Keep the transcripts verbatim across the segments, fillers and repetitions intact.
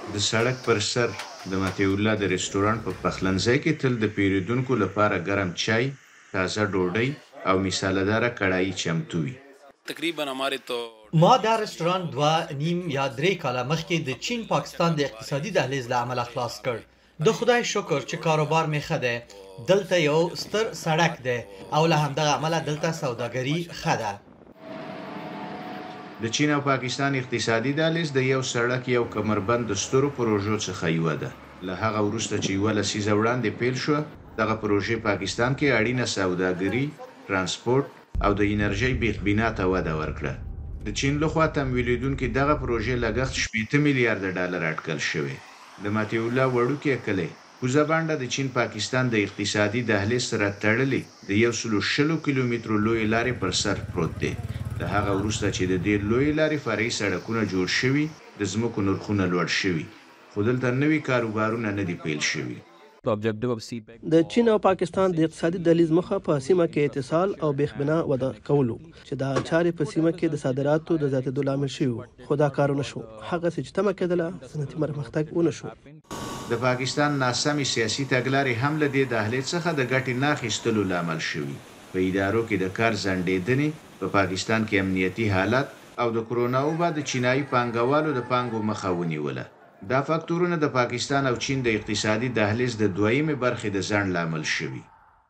د سړک پر سر د مطیع الله د رستورانت په پخلنځي کې تل د پیرودونکو لپاره ګرم چای، تازه ډوډۍ او مثاله‌داره کړایي چمتو وي. تقریبا हमारे तो ما دا رستوران دوه نیم یا درې کاله مخکې د چین پاکستان د اقتصادي دهلیز له امله خلاص کړ. د خدای شکر چې کاروبار مې ښه دی. دلته یو ستر سړک دی او له همدغه امله دلته سوداګري ښه ده. د چین او پاکستان اقتصادي دهلیز د یو سړک یو کمربند د سترو پروژو څخه یوه ده. له هغه وروسته چې یوه لسیزه وړاندې پیل شوه، دغه پروژې پاکستان کې اړینه سوداګري، ترانسپورت او د انرژۍ بیخبینا ته وده ورکړه. د چین لخوا تمویلیدونکي دغه پروژې لګښت شپېته میلیارډ ډالر اټکل شوی. د مطیع الله وړوکی کلی کوزه بانډه د چین پاکستان د اقتصادي دهلیز سره تړلې د یو سلو شلو کیلومترو لوی لارې پر سر پروت دی. د هغه وروسته چې د دې لوی لارې فرعي سړکونه جوړ شوي، د ځمکو نرخونه لوړ شوي، خو دلته نوي کاروبارونه نه دي پیل شوي. د چین او پاکستان د اقتصادي دهلیز موخه په سیمه کې اتصال او بیخبنا وده کولو چې دا چارې په سیمه کې د صادراتو د زیاتېدو لامل شوي، خو دا کار ونه شو. هغه څه چې تمه کېدله صنعتي پرمختګ ونه شو. د پاکستان ناسمې سیاسي تګلارې هم له دې دهلیز څخه د ګټې نه اخیستلو لامل شوي. په ادارو کې د کار ځنډېدنې، په پاکستان کې امنیتي حالت او د کرونا وبا د چینایي پانګوالو د پانګو مخه ونیوله. دا فاکتورونه د پاکستان او چین د اقتصادي دهلیز د دویمې برخې د ځنډ لامل شوي.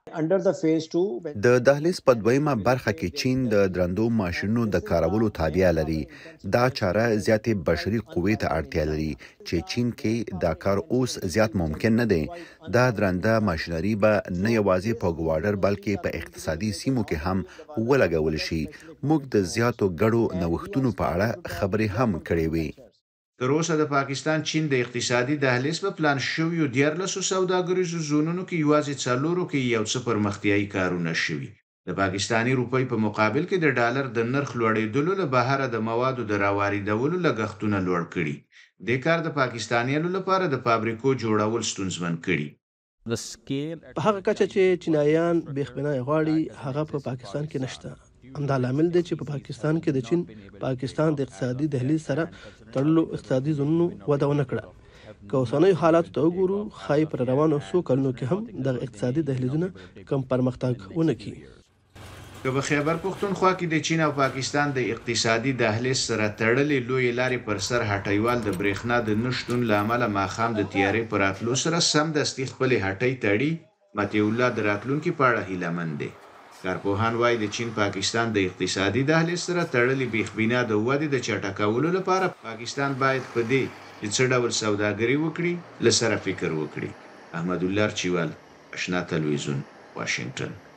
د دهلیز په دویمه برخه کې چین د درندو ماشینونو د کارولو تابع لري. دا چاره زیاتې بشري قوې ته اړتیا لري چې چین کې دا کار اوس زیات ممکن نه دی. دا درنده ماشینري به نه یوازې په ګواډر بلکې په اقتصادي سیمو کې هم ولګول شي. موږ د زیاتو ګډو نوښتونو په اړه خبرې هم کړې وې. تر اوسه د پاکستان چین د اقتصادي دهلیز په پلان شویو دیارلسو سوداګریزو زونونو کې یوازې څلورو کې یو څه پرمختیایي کارونه شوي. د پاکستاني روپۍ په مقابل کې د ډالر د نرخ لوړېدلو له بهره د موادو د راواردولو لګښتونه لوړ کړي. دې کار د پاکستانیانو لپاره د فابریکو جوړول ستونزمن کړي. په هغه کچه چې چینایان بیخبنا غواړي هغه په پاکستان کې نشته. همدا لامل دی چې په پاکستان کې د چین پاکستان د اقتصادي دهلیز سره تړلو اقتصادي زونونو وده ونه کړه. که اوسنیو حالاتو ته وګورو، ښایي پر روانو څو کلونو کې هم دغه اقتصادي دهلیزونه کم پرمختګ ونه کړي. که په خیبر پښتونخوا کې د چین او پاکستان د اقتصادي دهلیز سره تړلې لوی لارې پر سر هټیوال د برېښنا د نشتون له امله ماښام د تیارې په راتلو سره سمدستي خپلې هټۍ تړي، مطیع الله د راتلونکي په اړه هیلهمند دی. کارپوهان وایي د چین پاکستان د اقتصادي دهلیز سره تړلې بیخبینا د ودې د چټکولو لپاره پاکستان باید په دې چې څه ډول سوداګري وکړي له سره فکر وکړي. احمد الله چیوال، آشنا تلویزیون، واشنگټن.